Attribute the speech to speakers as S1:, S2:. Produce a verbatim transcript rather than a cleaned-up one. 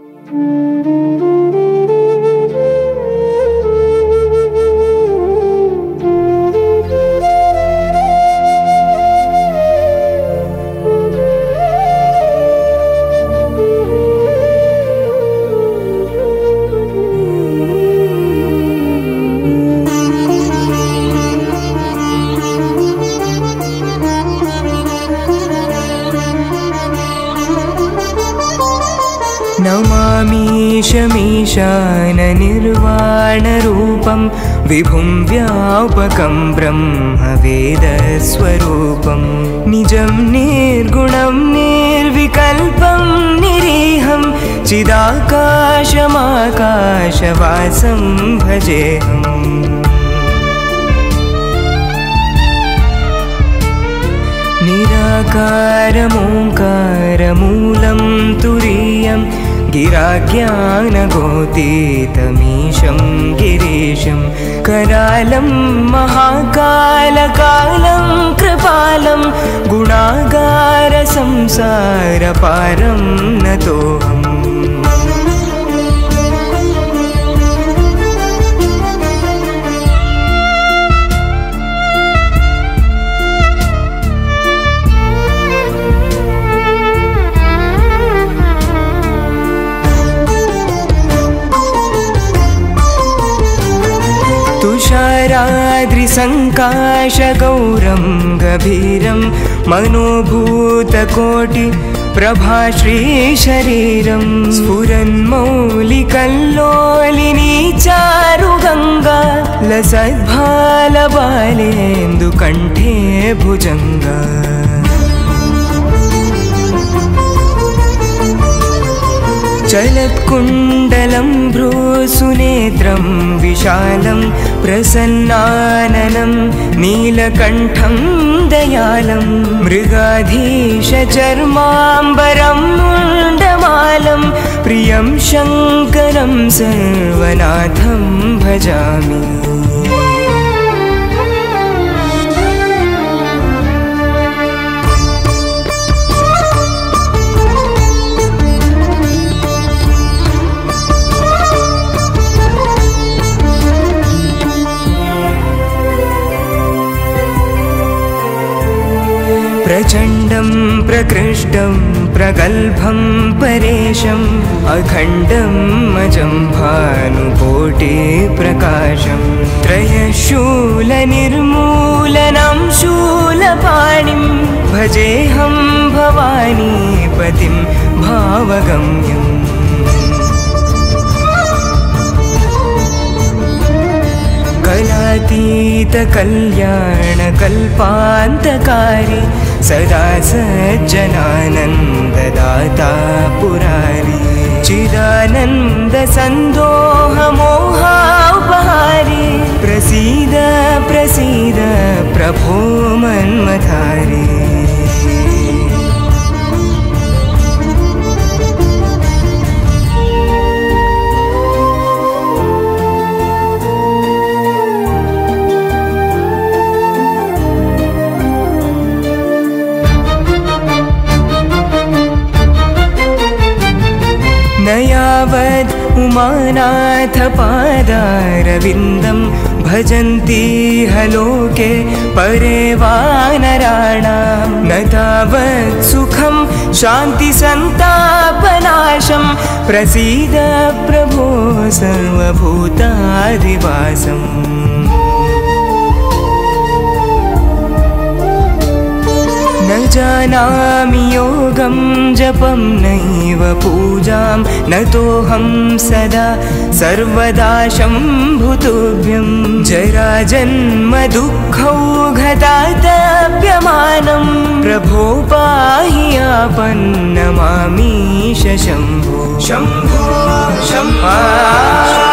S1: नमामीशमीशाननिर्वाणरूपं विभुं व्यापकं ब्रह्मवेदस्वरूपं निजं निर्गुणं निर्विकल्पं निरीहं चिदाकाशमाकाशवासं भजेऽहम्। निराकारमोङ्कारमूलं तुरीयं गिराज्ञानगोतीतमीशं गिरीशं करालं महाकालकालं कृपालं गुणागारसंसारपारं नतोऽहम्। तुषाराद्रिसङ्काशगौरं गभीरं मनोभूतकोटि प्रभाश्रीशरीरं स्फुरन्मौलिकल्लोलिनी चारुगङ्गा लसद्भालबालेन्दुकण्ठे भुजङ्गा। चलत्कुण्डलं भ्रूसुनेत्रं विशालं प्रसन्नाननं नीलकण्ठं दयालं मृगाधीशचर्माम्बरं मुण्डमालं प्रियं शङ्करं सर्वनाथं भजामि। प्रचण्डं प्रकृष्टं प्रगल्भं परेशम् अखण्डं अजं भानुकोटिप्रकाशं त्रयशूलनिर्मूलनं शूलपाणिं भजेऽहं भवानीपतिं भावगम्यम्। कलातीतकल्याणकल्पान्तकारी सदा सज्जनानन्ददाता पुरारी चिदानन्दसन्दोहमोहापहारी प्रसीद प्रसीद प्रभो मन्मथारी। न यावद् उमानाथपादारविन्दं भजन्ति हलोके परे वानराणां न तावत् सुखं शान्तिसन्तापनाशं प्रसीद प्रभो सर्वभूताधिवासम्। न जानामि योगं जपं नैव पूजां नतोऽहं सदा सर्वदा शम्भुतुभ्यं जराजन्म दुःखौघतातप्यमानं प्रभो पाहि आपन्नमामीश शम्भो शम्भो शम्भो।